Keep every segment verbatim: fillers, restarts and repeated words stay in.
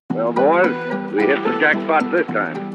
Well, boys, we hit the jackpot this time.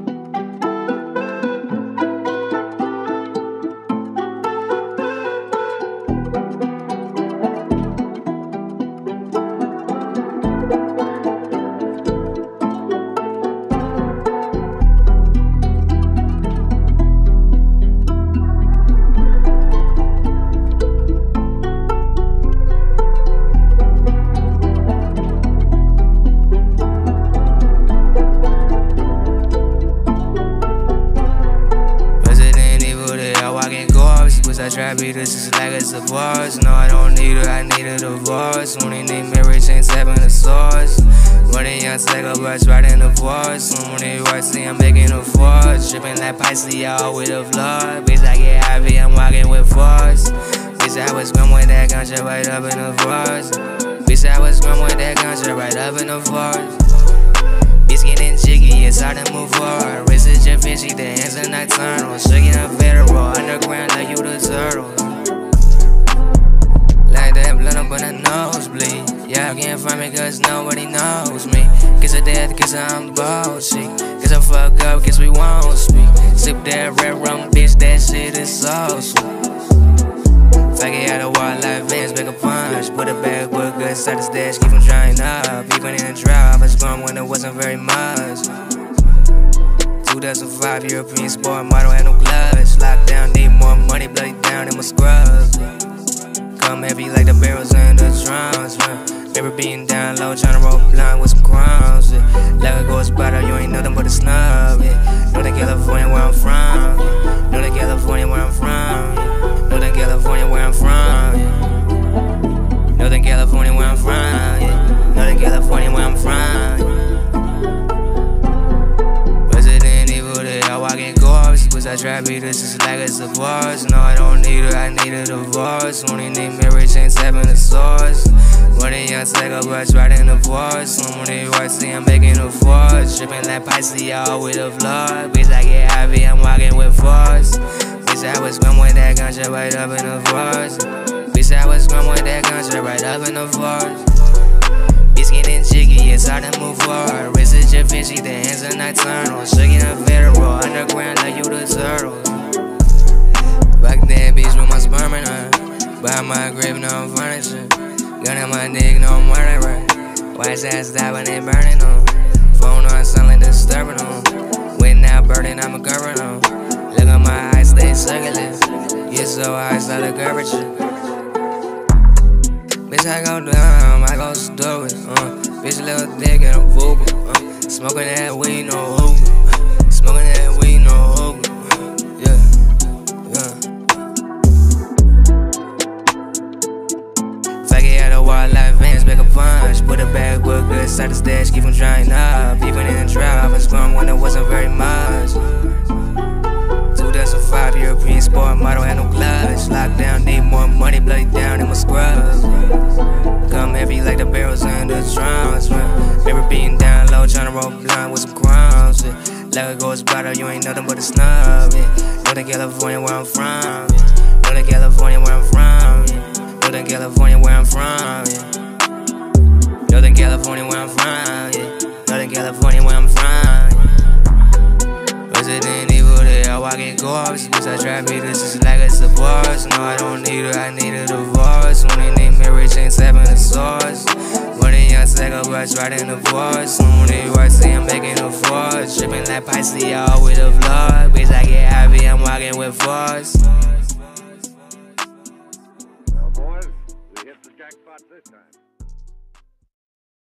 I try to be this is like a divorce. No, I don't need it, I need a divorce. Only need marriage ain't seven the source. Running young take a brush right in the voice. Someone right, see I'm making a force. Tripping like Pisces, all with a floor. Bitch, I get heavy, I'm walking with force. Bitch, I was going with that ganja right up in the force. Bitch, I was going with that ganja right up in the force. Bitch getting jiggy, it's hard to move forward. Wrist is your fishy, the hands are nocturnal. Shaking a federal, underground like you the turtle. Like that blood up on the nosebleed. Yeah, I can't find me cause nobody knows me. Kiss of death, kiss of I'm bullshit. Kiss I fuck up, kiss we won't speak. Sip that red rum, bitch, that shit is so sweet. Faggy out of wall like Vince, make a punch. Put it back, put good side the stash, keep them drying up. Even in the drought, I was gone when there wasn't very much. two thousand five European sport model, had no gloves. Lockdown, need more money, bloody down in my scrubs. Come heavy like the barrels and the drums. Never beating down low, tryna roll blind with some crumbs. Like a ghost spotter, you ain't nothing but a snub. Northern California, where I'm from. Northern California, where I'm from. Northern California, where I'm from, yeah. Northern California, where I'm from, yeah. Northern California, where I'm from, yeah. Resident evil, they all walking corpse. Cause I try to be this is like a divorce. No, I don't need it, I need a divorce. Only need marriage ain't seven the source. Running young take a brush right in the voice. Someone right, see I'm making a force. Tripping like Pisces, all with a floor. Bitch, I get heavy, I'm walking with force. Bitch, I was going with that ganja right up in the forest. Bitch, I was going with that ganja right up in the forest. Bitch, getting jiggy, it's hard to move forward. Wrist is your fishy, the hands are nocturnal. Shaking a federal, underground like you the turtle. Fuck that bitch with my sperm in her. By my grave, no furniture. Gun in my dick, no murderer. White ass die when they burning on. Phone on, something disturbing on. When now burning, I'm a curving on. Look at my eyes, they circular. You're so high, start the curvature. Bitch, I go down, I go stupid. Uh. Bitch, little dick and a vocal. Uh. Smoking that weed, no hookah. Uh. Smoking that weed, no hookah. Uh. Yeah, yeah. Faggy out of wall like Vince, make a punch. Put it back, put good side the stash, keep them drying up. Even in the drought, I was gone when there wasn't very much. two thousand five European sport model, had no gloves. Lockdown, need more money, bloody down in my scrubs. Come heavy like the barrels and the drums. Never beating down low, tryna roll blind with some crumbs. Like a ghost spotter, you ain't nothing but a snub. Northern California, where I'm from. Northern California, where I'm from. Northern California, where I'm from. Northern California, where I'm from. Northern California, where I'm from. Resident evil, they all walking corpse. Bitch, I try to be this is like a divorce. No, I don't need it, I need a divorce. Only need marriage ain't seven the source. Running young take a brush right in the voice. Someone right, see I'm making a force. Tripping like Pisces, all with a floor. Bitch, I get heavy, I'm walking with force. Well, boys, we hit the jackpot this time.